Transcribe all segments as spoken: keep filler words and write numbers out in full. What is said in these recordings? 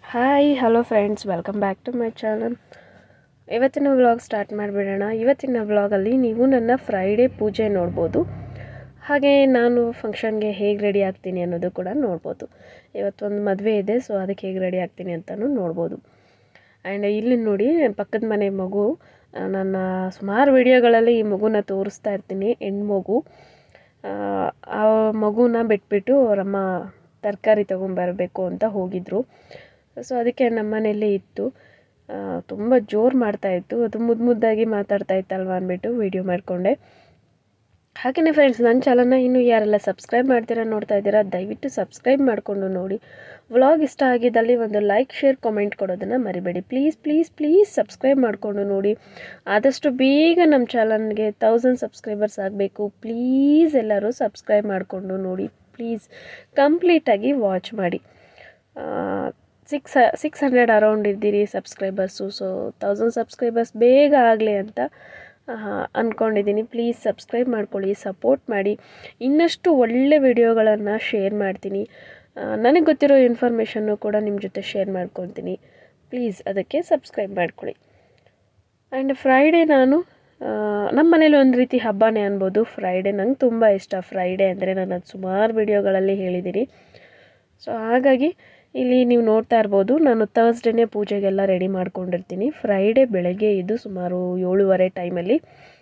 Hi hello friends, welcome back to my channel. ಇವತ್ತಿನ vlog start ಮಾಡಿಬಿಡೋಣ. ಇವತ್ತಿನ ವ್ಲಾಗಲ್ಲಿ ನೀವು ನನ್ನ ಫ್ರೈಡೇ ಪೂಜೆ ನೋಡ್ಬೋದು, ಹಾಗೆ ನಾನು ಫಂಕ್ಷನ್ಗೆ ಹೇಗೆ ರೆಡಿ ಆಗ್ತೀನಿ ಅನ್ನೋದು ಕೂಡ ನೋಡ್ಬೋದು. ಇವತ್ತೊಂದು ಮದುವೆ ಇದೆ, ಸೊ ಅದಕ್ಕೆ ಹೇಗೆ ರೆಡಿ ಆಗ್ತೀನಿ ಅಂತಲೂ ನೋಡ್ಬೋದು. ಆ್ಯಂಡ್ ಇಲ್ಲಿ ನೋಡಿ, ಪಕ್ಕದ ಮನೆ ಮಗು, ನನ್ನ ಸುಮಾರು ವಿಡಿಯೋಗಳಲ್ಲಿ ಈ ಮಗುನ ತೋರಿಸ್ತಾ ಇರ್ತೀನಿ. ಹೆಣ್ಮಗು. ಆ ಮಗುನ ಬಿಟ್ಬಿಟ್ಟು ಅವರಮ್ಮ ತರಕಾರಿ ತೊಗೊಂಬರಬೇಕು ಅಂತ ಹೋಗಿದ್ರು. ಸೊ ಅದಕ್ಕೆ ನಮ್ಮ ಮನೆಯಲ್ಲೇ ಇತ್ತು. ತುಂಬ ಜೋರು ಮಾಡ್ತಾಯಿತ್ತು, ಅದು ಮುದ್ದು ಮುದ್ದಾಗಿ ಮಾತಾಡ್ತಾ ಇತ್ತಲ್ವ ಅಂದ್ಬಿಟ್ಟು ವೀಡಿಯೋ ಮಾಡಿಕೊಂಡೆ. ಹಾಗೆಯೇ ಫ್ರೆಂಡ್ಸ್, ನನ್ನ ಚಾನಲ್ನ ಇನ್ನೂ ಯಾರೆಲ್ಲ ಸಬ್ಸ್ಕ್ರೈಬ್ ಮಾಡ್ತೀರಾ ನೋಡ್ತಾ ಇದ್ದೀರಾ, ದಯವಿಟ್ಟು ಸಬ್ಸ್ಕ್ರೈಬ್ ಮಾಡಿಕೊಂಡು ನೋಡಿ. ವ್ಲಾಗ್ ಇಷ್ಟ ಆಗಿದ್ದಲ್ಲಿ ಒಂದು ಲೈಕ್, ಶೇರ್, ಕಾಮೆಂಟ್ ಕೊಡೋದನ್ನು ಮರಿಬೇಡಿ. ಪ್ಲೀಸ್ ಪ್ಲೀಸ್ ಪ್ಲೀಸ್ ಸಬ್ಸ್ಕ್ರೈಬ್ ಮಾಡಿಕೊಂಡು ನೋಡಿ. ಆದಷ್ಟು ಬೇಗ ನಮ್ಮ ಚಾನಲ್ಗೆ ತೌಸಂಡ್ ಸಬ್ಸ್ಕ್ರೈಬರ್ಸ್ ಆಗಬೇಕು. ಪ್ಲೀಸ್ ಎಲ್ಲರೂ ಸಬ್ಸ್ಕ್ರೈಬ್ ಮಾಡಿಕೊಂಡು ನೋಡಿ. ಪ್ಲೀಸ್ ಕಂಪ್ಲೀಟಾಗಿ ವಾಚ್ ಮಾಡಿ. ಸಿಕ್ಸ್ ಸಿಕ್ಸ್ ಹಂಡ್ರೆಡ್ ಅರೌಂಡ್ ಇದ್ದೀರಿ ಸಬ್ಸ್ಕ್ರೈಬರ್ಸು. ಸೊ ತೌಸಂಡ್ ಸಬ್ಸ್ಕ್ರೈಬರ್ಸ್ ಬೇಗ ಆಗಲಿ ಅಂತ ಅಂದ್ಕೊಂಡಿದ್ದೀನಿ. ಪ್ಲೀಸ್ ಸಬ್ಸ್ಕ್ರೈಬ್ ಮಾಡ್ಕೊಳ್ಳಿ, ಸಪೋರ್ಟ್ ಮಾಡಿ. ಇನ್ನಷ್ಟು ಒಳ್ಳೆ ವಿಡಿಯೋಗಳನ್ನು ಶೇರ್ ಮಾಡ್ತೀನಿ. ನನಗೆ ಗೊತ್ತಿರೋ ಇನ್ಫಾರ್ಮೇಷನ್ನು ಕೂಡ ನಿಮ್ಮ ಜೊತೆ ಶೇರ್ ಮಾಡ್ಕೊತೀನಿ. ಪ್ಲೀಸ್ ಅದಕ್ಕೆ ಸಬ್ಸ್ಕ್ರೈಬ್ ಮಾಡ್ಕೊಳ್ಳಿ. ಆ್ಯಂಡ್ ಫ್ರೈಡೇ ನಾನು ನಮ್ಮ ಮನೇಲಿ ಒಂದು ರೀತಿ ಹಬ್ಬನೇ ಅನ್ಬೋದು. ಫ್ರೈಡೇ ನಂಗೆ ತುಂಬ ಇಷ್ಟ. ಫ್ರೈಡೇ ಅಂದರೆ ನಾನು ಅದು ಸುಮಾರು ವಿಡಿಯೋಗಳಲ್ಲಿ ಹೇಳಿದ್ದೀನಿ. ಸೊ ಹಾಗಾಗಿ ಇಲ್ಲಿ ನೀವು ನೋಡ್ತಾ ಇರ್ಬೋದು, ನಾನು ಥರ್ಸ್ಡೇನೇ ಪೂಜೆಗೆಲ್ಲ ರೆಡಿ ಮಾಡ್ಕೊಂಡಿರ್ತೀನಿ. ಫ್ರೈಡೇ ಬೆಳಗ್ಗೆ ಇದು ಸುಮಾರು ಏಳುವರೆ ಟೈಮಲ್ಲಿ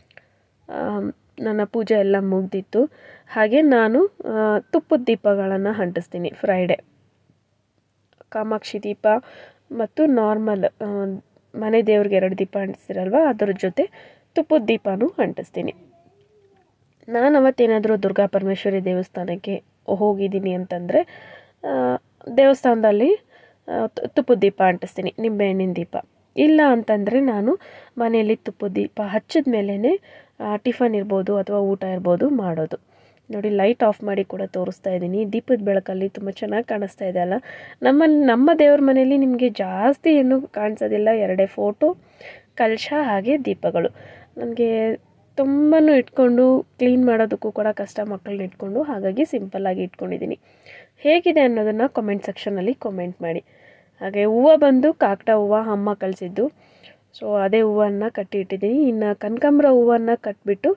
ನನ್ನ ಪೂಜೆ ಎಲ್ಲ ಮುಗ್ದಿತ್ತು. ಹಾಗೆ ನಾನು ತುಪ್ಪದ ದೀಪಗಳನ್ನು ಅಂಟಿಸ್ತೀನಿ. ಫ್ರೈಡೇ ಕಾಮಾಕ್ಷಿ ದೀಪ ಮತ್ತು ನಾರ್ಮಲ್ ಮನೆ ದೇವ್ರಿಗೆ ಎರಡು ದೀಪ ಅಂಟಿಸ್ತೀರಲ್ವ, ಅದರ ಜೊತೆ ತುಪ್ಪದ ದೀಪನೂ ಅಂಟಿಸ್ತೀನಿ. ನಾನು ಅವತ್ತೇನಾದರೂ ದುರ್ಗಾ ಪರಮೇಶ್ವರಿ ದೇವಸ್ಥಾನಕ್ಕೆ ಹೋಗಿದ್ದೀನಿ ಅಂತಂದರೆ ದೇವಸ್ಥಾನದಲ್ಲಿ ತುಪ್ಪದ ದೀಪ ಅಂಟಿಸ್ತೀನಿ, ನಿಂಬೆಹಣ್ಣಿನ ದೀಪ. ಇಲ್ಲ ಅಂತಂದರೆ ನಾನು ಮನೆಯಲ್ಲಿ ತುಪ್ಪದ ದೀಪ ಹಚ್ಚಿದ ಮೇಲೇ ಟಿಫನ್ ಇರ್ಬೋದು ಅಥವಾ ಊಟ ಇರ್ಬೋದು ಮಾಡೋದು. ನೋಡಿ, ಲೈಟ್ ಆಫ್ ಮಾಡಿ ಕೂಡ ತೋರಿಸ್ತಾ ಇದ್ದೀನಿ. ದೀಪದ ಬೆಳಕಲ್ಲಿ ತುಂಬ ಚೆನ್ನಾಗಿ ಕಾಣಿಸ್ತಾ ಇದೆ ಅಲ್ಲ. ನಮ್ಮ ನಮ್ಮ ದೇವ್ರ ಮನೆಯಲ್ಲಿ ನಿಮಗೆ ಜಾಸ್ತಿ ಏನು ಕಾಣಿಸೋದಿಲ್ಲ. ಎರಡೇ ಫೋಟೋ, ಕಲಶ ಹಾಗೆ ದೀಪಗಳು. ನನಗೆ ತುಂಬಾ ಇಟ್ಕೊಂಡು ಕ್ಲೀನ್ ಮಾಡೋದಕ್ಕೂ ಕೂಡ ಕಷ್ಟ, ಮಕ್ಕಳನ್ನ ಇಟ್ಕೊಂಡು. ಹಾಗಾಗಿ ಸಿಂಪಲ್ಲಾಗಿ ಇಟ್ಕೊಂಡಿದ್ದೀನಿ. ಹೇಗಿದೆ ಅನ್ನೋದನ್ನು ಕಾಮೆಂಟ್ ಸೆಕ್ಷನಲ್ಲಿ ಕಾಮೆಂಟ್ ಮಾಡಿ. ಹಾಗೆ ಹೂವು ಬಂದು ಕಾಕಡ ಹೂವು ಅಮ್ಮ ಕಳಿಸಿದ್ದು. ಸೊ ಅದೇ ಹೂವನ್ನು ಕಟ್ಟಿ ಇಟ್ಟಿದ್ದೀನಿ. ಇನ್ನು ಕನಕಾಂಬರ ಹೂವನ್ನು ಕಟ್ಬಿಟ್ಟು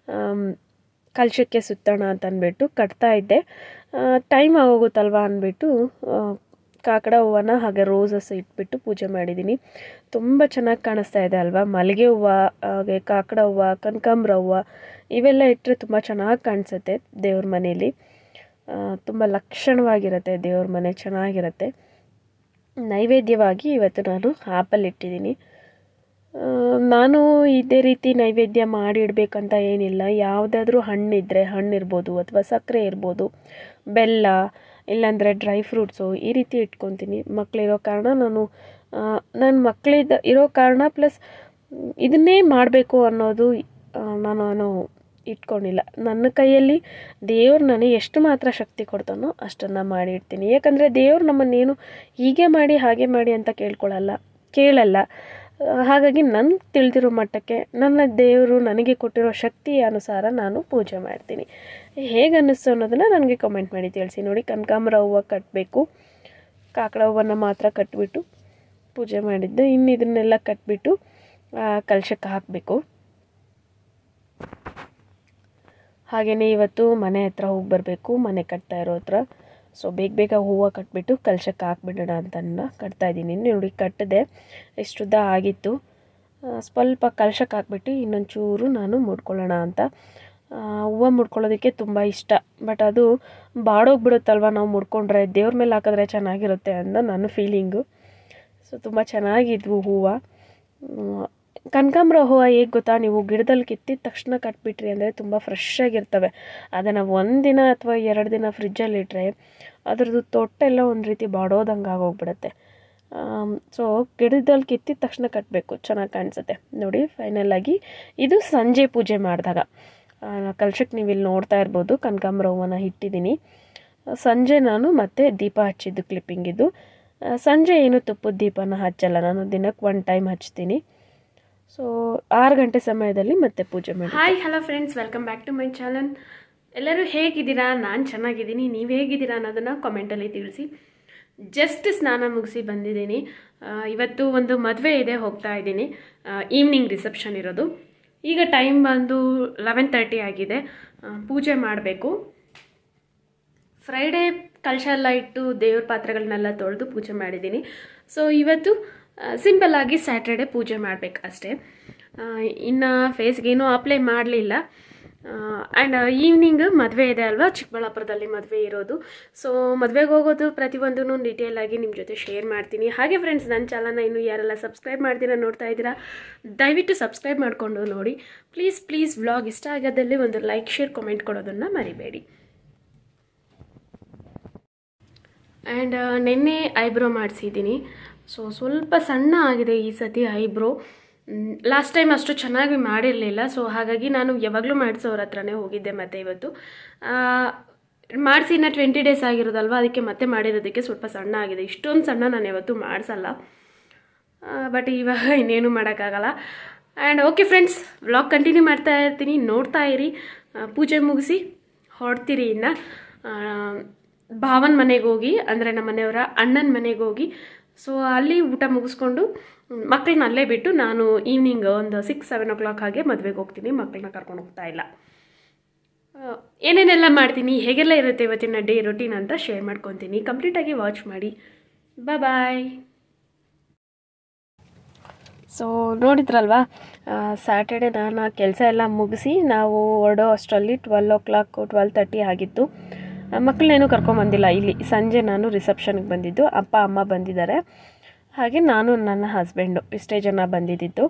ಕಲಶಕ್ಕೆ ಸುತ್ತೋಣ ಅಂತ ಅಂದ್ಬಿಟ್ಟು ಕಟ್ತಾ ಇದ್ದೆ. ಟೈಮ್ ಆಗೋಗುತ್ತಲ್ವ ಅಂದ್ಬಿಟ್ಟು ಕಾಕಡ ಹೂವನ್ನು ಹಾಗೆ ರೋಸಸ್ ಇಟ್ಬಿಟ್ಟು ಪೂಜೆ ಮಾಡಿದ್ದೀನಿ. ತುಂಬ ಚೆನ್ನಾಗಿ ಕಾಣಿಸ್ತಾ ಇದೆ ಅಲ್ವಾ. ಮಲ್ಲಿಗೆ ಹೂವು, ಹಾಗೆ ಕಾಕಡ ಹೂವು, ಕನಕಾಂಬರ ಹೂವು ಇವೆಲ್ಲ ಇಟ್ಟರೆ ತುಂಬ ಚೆನ್ನಾಗಿ ಕಾಣಿಸುತ್ತೆ ದೇವ್ರ ಮನೆಯಲ್ಲಿ. ತುಂಬ ಲಕ್ಷಣವಾಗಿರುತ್ತೆ ದೇವ್ರ ಮನೆ, ಚೆನ್ನಾಗಿರುತ್ತೆ. ನೈವೇದ್ಯವಾಗಿ ಇವತ್ತು ನಾನು ಆ್ಯಪಲ್ ಇಟ್ಟಿದ್ದೀನಿ. ನಾನು ಇದೇ ರೀತಿ ನೈವೇದ್ಯ ಮಾಡಿ ಇಡಬೇಕಂತ ಏನಿಲ್ಲ. ಯಾವುದಾದ್ರೂ ಹಣ್ಣಿದ್ದರೆ ಹಣ್ಣಿರ್ಬೋದು, ಅಥವಾ ಸಕ್ಕರೆ ಇರ್ಬೋದು, ಬೆಲ್ಲ, ಇಲ್ಲಾಂದರೆ ಡ್ರೈ ಫ್ರೂಟ್ಸು ಈ ರೀತಿ ಇಟ್ಕೊತೀನಿ. ಮಕ್ಕಳಿರೋ ಕಾರಣ ನಾನು ನನ್ನ ಮಕ್ಕಳಿದ್ದ ಇರೋ ಕಾರಣ ಪ್ಲಸ್ ಇದನ್ನೇ ಮಾಡಬೇಕು ಅನ್ನೋದು ನಾನು ನಾನು ಇಟ್ಕೊಂಡಿಲ್ಲ. ನನ್ನ ಕೈಯಲ್ಲಿ ದೇವ್ರು ನನಗೆ ಎಷ್ಟು ಮಾತ್ರ ಶಕ್ತಿ ಕೊಡ್ತಾನೋ ಅಷ್ಟನ್ನು ಮಾಡಿ ಇಡ್ತೀನಿ. ಯಾಕಂದರೆ ದೇವ್ರು ನಮ್ಮನ್ನೇನು ಹೀಗೆ ಮಾಡಿ ಹಾಗೆ ಮಾಡಿ ಅಂತ ಕೇಳ್ಕೊಳ್ಳಲ್ಲ ಕೇಳಲ್ಲ ಹಾಗಾಗಿ ನನ್ನ ತಿಳಿದಿರೋ ಮಟ್ಟಕ್ಕೆ ನನ್ನ ದೇವರು ನನಗೆ ಕೊಟ್ಟಿರೋ ಶಕ್ತಿಯ ಅನುಸಾರ ನಾನು ಪೂಜೆ ಮಾಡ್ತೀನಿ. ಹೇಗೆ ಅನ್ನಿಸ್ತು ಅನ್ನೋದನ್ನು ನನಗೆ ಕಮೆಂಟ್ ಮಾಡಿ ತಿಳಿಸಿ. ನೋಡಿ, ಕನಕಾಂಬರ ಹೂವು ಕಟ್ಟಬೇಕು, ಕಾಕಡ ಹೂವನ್ನು ಮಾತ್ರ ಕಟ್ಬಿಟ್ಟು ಪೂಜೆ ಮಾಡಿದ್ದು. ಇನ್ನು ಇದನ್ನೆಲ್ಲ ಕಟ್ಬಿಟ್ಟು ಕಲಶಕ್ಕೆ ಹಾಕಬೇಕು. ಹಾಗೆಯೇ ಇವತ್ತು ಮನೆ ಹತ್ರ ಹೋಗಿ ಬರಬೇಕು, ಮನೆ ಕಟ್ತಾ ಇರೋ ಹತ್ರ. ಸೊ ಬೇಗ ಬೇಗ ಹೂವು ಕಟ್ಬಿಟ್ಟು ಕಲಶಕ್ಕೆ ಹಾಕ್ಬಿಡೋಣ ಅಂತ ಕಟ್ತಾಯಿದ್ದೀನಿ. ನೋಡಿ, ಕಟ್ಟಿದೆ, ಇಷ್ಟುದ್ದ ಆಗಿತ್ತು. ಸ್ವಲ್ಪ ಕಲಶಕ್ಕೆ ಹಾಕ್ಬಿಟ್ಟು ಇನ್ನೊಂಚೂರು ನಾನು ಮುಡ್ಕೊಳ್ಳೋಣ ಅಂತ. ಹೂವು ಮುಡ್ಕೊಳ್ಳೋದಕ್ಕೆ ತುಂಬ ಇಷ್ಟ, ಬಟ್ ಅದು ಬಾಡೋಗ್ಬಿಡುತ್ತಲ್ವ ನಾವು ಮುಡ್ಕೊಂಡ್ರೆ. ದೇವ್ರ ಮೇಲೆ ಹಾಕಿದ್ರೆ ಚೆನ್ನಾಗಿರುತ್ತೆ ಅಂತ ನನ್ನ ಫೀಲಿಂಗು. ಸೊ ತುಂಬ ಚೆನ್ನಾಗಿದ್ವು ಹೂವು. ಕನಕಾಂಬರ ಹೂವು ಹೇಗೆ ಗೊತ್ತಾ, ನೀವು ಗಿಡದಲ್ಲಿ ಕಿತ್ತಿದ ತಕ್ಷಣ ಕಟ್ಬಿಟ್ರಿ ಅಂದರೆ ತುಂಬ ಫ್ರೆಶ್ ಆಗಿರ್ತವೆ. ಅದನ್ನು ಒಂದಿನ ಅಥವಾ ಎರಡು ದಿನ ಫ್ರಿಜ್ಜಲ್ಲಿಟ್ಟರೆ ಅದ್ರದ್ದು ತೊಟ್ಟೆಲ್ಲ ಒಂದು ರೀತಿ ಬಾಡೋದಂಗೆ ಆಗೋಗ್ಬಿಡುತ್ತೆ. ಸೊ ಗಿಡದಲ್ಲಿ ಕಿತ್ತಿದ ತಕ್ಷಣ ಕಟ್ಟಬೇಕು, ಚೆನ್ನಾಗಿ ಕಾಣಿಸುತ್ತೆ. ನೋಡಿ, ಫೈನಲಾಗಿ ಇದು ಸಂಜೆ ಪೂಜೆ ಮಾಡಿದಾಗ ಕಲಶಕ್ಕೆ ನೀವು ಇಲ್ಲಿ ನೋಡ್ತಾ ಇರ್ಬೋದು, ಕನಕಾಂಬರ ಹೂವನ್ನು ಇಟ್ಟಿದ್ದೀನಿ. ಸಂಜೆ ನಾನು ಮತ್ತೆ ದೀಪ ಹಚ್ಚಿದ್ದು ಕ್ಲಿಪ್ಪಿಂಗಿದ್ದು. ಸಂಜೆ ಏನು ತುಪ್ಪದ ದೀಪನ ಹಚ್ಚಲ್ಲ, ನಾನು ದಿನಕ್ಕೆ ಒನ್ ಟೈಮ್ ಹಚ್ತೀನಿ. ಸೊ ಆರು ಗಂಟೆ ಸಮಯದಲ್ಲಿ ಮತ್ತೆ ಪೂಜೆ ಮಾಡಿ. Hi hello friends, welcome back to my channel. ಎಲ್ಲರೂ ಹೇಗಿದ್ದೀರಾ? ನಾನು ಚೆನ್ನಾಗಿದ್ದೀನಿ. ನೀವು ಹೇಗಿದ್ದೀರಾ ಅನ್ನೋದನ್ನು ಕಾಮೆಂಟಲ್ಲಿ ತಿಳಿಸಿ. ಜಸ್ಟ್ ಸ್ನಾನ ಮುಗಿಸಿ ಬಂದಿದ್ದೀನಿ. ಇವತ್ತು ಒಂದು ಮದುವೆ ಇದೆ, ಹೋಗ್ತಾ ಇದ್ದೀನಿ. ಈವ್ನಿಂಗ್ ರಿಸೆಪ್ಷನ್ ಇರೋದು. ಈಗ ಟೈಮ್ ಬಂದು ಲೆವೆನ್ ತರ್ಟಿ ಆಗಿದೆ. ಪೂಜೆ ಮಾಡಬೇಕು. ಫ್ರೈಡೇ ಕಲಶ ಎಲ್ಲ ಇಟ್ಟು ದೇವ್ರ ಪಾತ್ರೆಗಳನ್ನೆಲ್ಲ ತೊಳೆದು ಪೂಜೆ ಮಾಡಿದ್ದೀನಿ. ಸೊ ಇವತ್ತು ಸಿಂಪಲ್ಲಾಗಿ ಸ್ಯಾಟರ್ಡೆ ಪೂಜೆ ಮಾಡಬೇಕು ಅಷ್ಟೇ. ಇನ್ನು ಫೇಸ್ಗೇನೂ ಅಪ್ಲೈ ಮಾಡಲಿಲ್ಲ. ಆ್ಯಂಡ್ ಈವ್ನಿಂಗ್ ಮದುವೆ ಇದೆ ಅಲ್ವಾ, ಚಿಕ್ಕಬಳ್ಳಾಪುರದಲ್ಲಿ ಮದುವೆ ಇರೋದು. ಸೊ ಮದುವೆಗೆ ಹೋಗೋದು ಪ್ರತಿಯೊಂದೂ ಡೀಟೇಲಾಗಿ ನಿಮ್ಮ ಜೊತೆ ಶೇರ್ ಮಾಡ್ತೀನಿ. ಹಾಗೆ ಫ್ರೆಂಡ್ಸ್, ನನ್ನ ಚಾನಲ್ನ ಇನ್ನೂ ಯಾರೆಲ್ಲ ಸಬ್ಸ್ಕ್ರೈಬ್ ಮಾಡ್ತೀರಾ ನೋಡ್ತಾ ಇದ್ದೀರಾ, ದಯವಿಟ್ಟು ಸಬ್ಸ್ಕ್ರೈಬ್ ಮಾಡಿಕೊಂಡು ನೋಡಿ ಪ್ಲೀಸ್ ಪ್ಲೀಸ್. ವ್ಲಾಗ್ ಇಷ್ಟ ಆಗೋದಲ್ಲಿ ಒಂದು ಲೈಕ್ ಶೇರ್ ಕಾಮೆಂಟ್ ಕೊಡೋದನ್ನು ಮರಿಬೇಡಿ. ಆ್ಯಂಡ್ ನಿನ್ನೆ ಐಬ್ರೋ ಮಾಡಿಸಿದ್ದೀನಿ. ಸೊ ಸ್ವಲ್ಪ ಸಣ್ಣ ಆಗಿದೆ ಈ ಸತಿ ಐಬ್ರೋ. ಲಾಸ್ಟ್ ಟೈಮ್ ಅಷ್ಟು ಚೆನ್ನಾಗಿ ಮಾಡಿರಲಿಲ್ಲ. ಸೊ ಹಾಗಾಗಿ ನಾನು ಯಾವಾಗಲೂ ಮಾಡಿಸೋರ ಹತ್ರನೇ ಹೋಗಿದ್ದೆ. ಮತ್ತು ಇವತ್ತು ಮಾಡಿಸಿ ಇನ್ನು ಟ್ವೆಂಟಿ ಡೇಸ್ ಆಗಿರೋದಲ್ವ, ಅದಕ್ಕೆ ಮತ್ತೆ ಮಾಡಿರೋದಕ್ಕೆ ಸ್ವಲ್ಪ ಸಣ್ಣ ಆಗಿದೆ. ಇಷ್ಟೊಂದು ಸಣ್ಣ ನಾನು ಯಾವತ್ತೂ ಮಾಡಿಸಲ್ಲ, ಬಟ್ ಇವಾಗ ಇನ್ನೇನು ಮಾಡೋಕ್ಕಾಗಲ್ಲ. And okay friends, vlog continue ಮಾಡ್ತಾ ಇರ್ತೀನಿ, ನೋಡ್ತಾ ಇರಿ. ಪೂಜೆ ಮುಗಿಸಿ ಹೊರಡ್ತೀರಿ. ಇನ್ನು ಭಾವನ ಮನೆಗೆ ಹೋಗಿ, ಅಂದರೆ ನಮ್ಮ ಮನೆಯವರ ಅಣ್ಣನ ಮನೆಗೆ ಹೋಗಿ, ಸೊ ಅಲ್ಲಿ ಊಟ ಮುಗಿಸ್ಕೊಂಡು ಮಕ್ಕಳನ್ನ ಅಲ್ಲೇ ಬಿಟ್ಟು ನಾನು ಈವ್ನಿಂಗ್ ಒಂದು ಸಿಕ್ಸ್ ಸೆವೆನ್ ಓ ಕ್ಲಾಕ್ ಹಾಗೆ ಮದುವೆಗೆ ಹೋಗ್ತೀನಿ. ಮಕ್ಕಳನ್ನ ಕರ್ಕೊಂಡು ಹೋಗ್ತಾ ಇಲ್ಲ. ಏನೇನೆಲ್ಲ ಮಾಡ್ತೀನಿ, ಹೇಗೆಲ್ಲ ಇರುತ್ತೆ ಇವತ್ತಿನ ಡೇ ರೊಟೀನ್ ಅಂತ ಶೇರ್ ಮಾಡ್ಕೊತೀನಿ. ಕಂಪ್ಲೀಟಾಗಿ ವಾಚ್ ಮಾಡಿ. ಬಾಯ್ ಬಾಯ್. ಸೊ ನೋಡಿದ್ರಲ್ವಾ, ಸ್ಯಾಟರ್ಡೆ ನಾನು ಕೆಲಸ ಎಲ್ಲ ಮುಗಿಸಿ ನಾವು ಹೊರಡೋ ಅಷ್ಟರಲ್ಲಿ twelve o'clock twelve thirty ಆಗಿತ್ತು. ಮಕ್ಕಳನ್ನೇನು ಕರ್ಕೊಂಬಂದಿಲ್ಲ. ಇಲ್ಲಿ ಸಂಜೆ ನಾನು ರಿಸೆಪ್ಷನ್ಗೆ ಬಂದಿದ್ದು. ಅಪ್ಪ ಅಮ್ಮ ಬಂದಿದ್ದಾರೆ, ಹಾಗೆ ನಾನು ನನ್ನ ಹಸ್ಬೆಂಡು, ಇಷ್ಟೇ ಜನ ಬಂದಿದ್ದಿದ್ದು.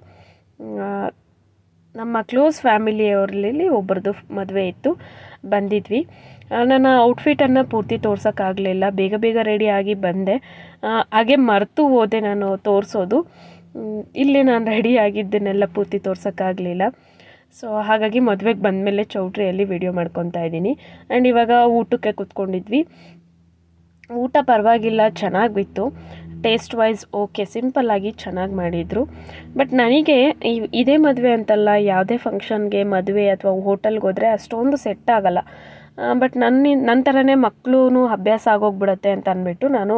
ನಮ್ಮ ಕ್ಲೋಸ್ ಫ್ಯಾಮಿಲಿಯವರಲ್ಲಿ ಒಬ್ಬರದು ಮದುವೆ ಇತ್ತು, ಬಂದಿದ್ವಿ. ನನ್ನ ಔಟ್ಫಿಟನ್ನು ಪೂರ್ತಿ ತೋರ್ಸೋಕ್ಕಾಗಲಿಲ್ಲ, ಬೇಗ ಬೇಗ ರೆಡಿಯಾಗಿ ಬಂದೆ. ಹಾಗೆ ಮರೆತು ಹೋದೆ ನಾನು ತೋರಿಸೋದು. ಇಲ್ಲಿ ನಾನು ರೆಡಿ ಆಗಿದ್ದನ್ನೆಲ್ಲ ಪೂರ್ತಿ ತೋರ್ಸೋಕ್ಕಾಗಲಿಲ್ಲ. ಸೊ ಹಾಗಾಗಿ ಮದುವೆಗೆ ಬಂದಮೇಲೆ ಚೌಟ್ರಿಯಲ್ಲಿ ವಿಡಿಯೋ ಮಾಡ್ಕೊತಾ ಇದ್ದೀನಿ. ಆ್ಯಂಡ್ ಇವಾಗ ಊಟಕ್ಕೆ ಕೂತ್ಕೊಂಡಿದ್ವಿ. ಊಟ ಪರವಾಗಿಲ್ಲ, ಚೆನ್ನಾಗಿತ್ತು. ಟೇಸ್ಟ್ ವೈಸ್ ಓಕೆ, ಸಿಂಪಲ್ಲಾಗಿ ಚೆನ್ನಾಗಿ ಮಾಡಿದರು. ಬಟ್ ನನಗೆ ಇದೇ ಮದುವೆ ಅಂತಲ್ಲ, ಯಾವುದೇ ಫಂಕ್ಷನ್ಗೆ, ಮದುವೆ ಅಥವಾ ಹೋಟೆಲ್ಗೆ ಹೋದರೆ ಅಷ್ಟೊಂದು ಸೆಟ್ ಆಗೋಲ್ಲ. ಬಟ್ ನನ್ನ ನನ್ನ ಥರನೇ ಮಕ್ಕಳೂ ಅಭ್ಯಾಸ ಆಗೋಗ್ಬಿಡತ್ತೆ ಅಂತ ಅಂದ್ಬಿಟ್ಟು ನಾನು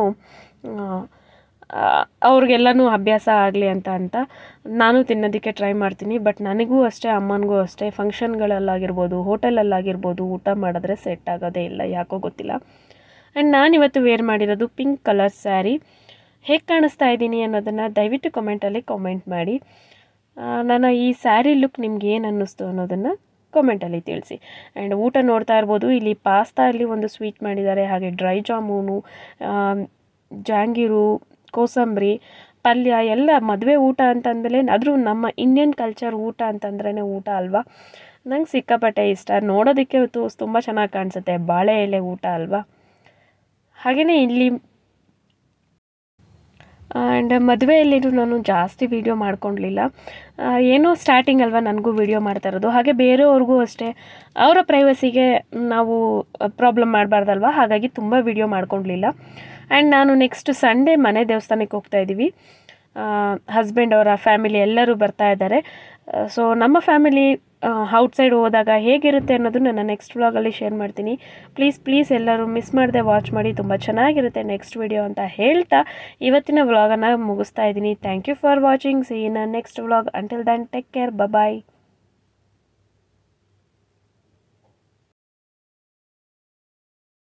ಅವ್ರಿಗೆಲ್ಲನೂ ಅಭ್ಯಾಸ ಆಗಲಿ ಅಂತ ಅಂತ ನಾನು ತಿನ್ನೋದಕ್ಕೆ ಟ್ರೈ ಮಾಡ್ತೀನಿ. ಬಟ್ ನನಗೂ ಅಷ್ಟೇ, ಅಮ್ಮನಿಗೂ ಅಷ್ಟೇ, ಫಂಕ್ಷನ್ಗಳಲ್ಲಾಗಿರ್ಬೋದು, ಹೋಟೆಲಲ್ಲಾಗಿರ್ಬೋದು, ಊಟ ಮಾಡಿದ್ರೆ ಸೆಟ್ ಆಗೋದೇ ಇಲ್ಲ, ಯಾಕೋ ಗೊತ್ತಿಲ್ಲ. ಆ್ಯಂಡ್ ನಾನಿವತ್ತು ವೇರ್ ಮಾಡಿರೋದು ಪಿಂಕ್ ಕಲರ್ ಸ್ಯಾರಿ. ಹೇಗೆ ಕಾಣಿಸ್ತಾ ಇದ್ದೀನಿ ಅನ್ನೋದನ್ನು ದಯವಿಟ್ಟು ಕಮೆಂಟಲ್ಲಿ ಕಾಮೆಂಟ್ ಮಾಡಿ. ನನ್ನ ಈ ಸ್ಯಾರಿ ಲುಕ್ ನಿಮ್ಗೆ ಏನು ಅನ್ನಿಸ್ತು ಅನ್ನೋದನ್ನು ಕಾಮೆಂಟಲ್ಲಿ ತಿಳಿಸಿ. ಆ್ಯಂಡ್ ಊಟ ನೋಡ್ತಾ ಇರ್ಬೋದು, ಇಲ್ಲಿ ಪಾಸ್ತಾ ಇಲ್ಲಿ ಒಂದು ಸ್ವೀಟ್ ಮಾಡಿದ್ದಾರೆ, ಹಾಗೆ ಡ್ರೈ ಜಾಮೂನು, ಜಾಂಗೀರು, ಕೋಸಂಬರಿ, ಪಲ್ಯ ಎಲ್ಲ. ಮದುವೆ ಊಟ ಅಂತಂದಮೇಲೆ, ಆದರೂ ನಮ್ಮ ಇಂಡಿಯನ್ ಕಲ್ಚರ್ ಊಟ ಅಂತಂದ್ರೇ ಊಟ ಅಲ್ವಾ, ನಂಗೆ ಸಿಕ್ಕಾಪಟ್ಟೆ ಇಷ್ಟ. ನೋಡೋದಕ್ಕೆ ತು ತುಂಬ ಚೆನ್ನಾಗಿ ಕಾಣಿಸುತ್ತೆ, ಬಾಳೆ ಎಲೆ ಊಟ ಅಲ್ವಾ. ಹಾಗೆಯೇ ಇಲ್ಲಿ ಆ್ಯಂಡ್ ಮದುವೆಯಲ್ಲೇನು ನಾನು ಜಾಸ್ತಿ ವೀಡಿಯೋ ಮಾಡ್ಕೊಳ್ಲಿಲ್ಲ. ಏನೋ ಸ್ಟಾರ್ಟಿಂಗ್ ಅಲ್ವಾ ನನಗೂ ವೀಡಿಯೋ ಮಾಡ್ತಾ ಇರೋದು, ಹಾಗೆ ಬೇರೆಯವ್ರಿಗೂ ಅಷ್ಟೇ ಅವರ ಪ್ರೈವಸಿಗೆ ನಾವು ಪ್ರಾಬ್ಲಮ್ ಮಾಡಬಾರ್ದಲ್ವ, ಹಾಗಾಗಿ ತುಂಬ ವೀಡಿಯೋ ಮಾಡ್ಕೊಳ್ಲಿಲ್ಲ. ಆ್ಯಂಡ್ ನಾನು ನೆಕ್ಸ್ಟ್ ಸಂಡೇ ಮನೆ ದೇವಸ್ಥಾನಕ್ಕೆ ಹೋಗ್ತಾಯಿದ್ದೀವಿ. ಹಸ್ಬೆಂಡ್ ಅವರ ಫ್ಯಾಮಿಲಿ ಎಲ್ಲರೂ ಬರ್ತಾ ಇದ್ದಾರೆ. ಸೊ ನಮ್ಮ ಫ್ಯಾಮಿಲಿ ಔಟ್ಸೈಡ್ ಹೋದಾಗ ಹೇಗಿರುತ್ತೆ ಅನ್ನೋದು ನಾನು ನೆಕ್ಸ್ಟ್ ವ್ಲಾಗಲ್ಲಿ ಶೇರ್ ಮಾಡ್ತೀನಿ. ಪ್ಲೀಸ್ ಪ್ಲೀಸ್ ಎಲ್ಲರೂ ಮಿಸ್ ಮಾಡದೆ ವಾಚ್ ಮಾಡಿ, ತುಂಬ ಚೆನ್ನಾಗಿರುತ್ತೆ ನೆಕ್ಸ್ಟ್ ವಿಡಿಯೋ ಅಂತ ಹೇಳ್ತಾ ಇವತ್ತಿನ ವ್ಲಾಗನ್ನು ಮುಗಿಸ್ತಾ ಇದ್ದೀನಿ. Thank you for watching. See in next vlog. Until then take care, bye.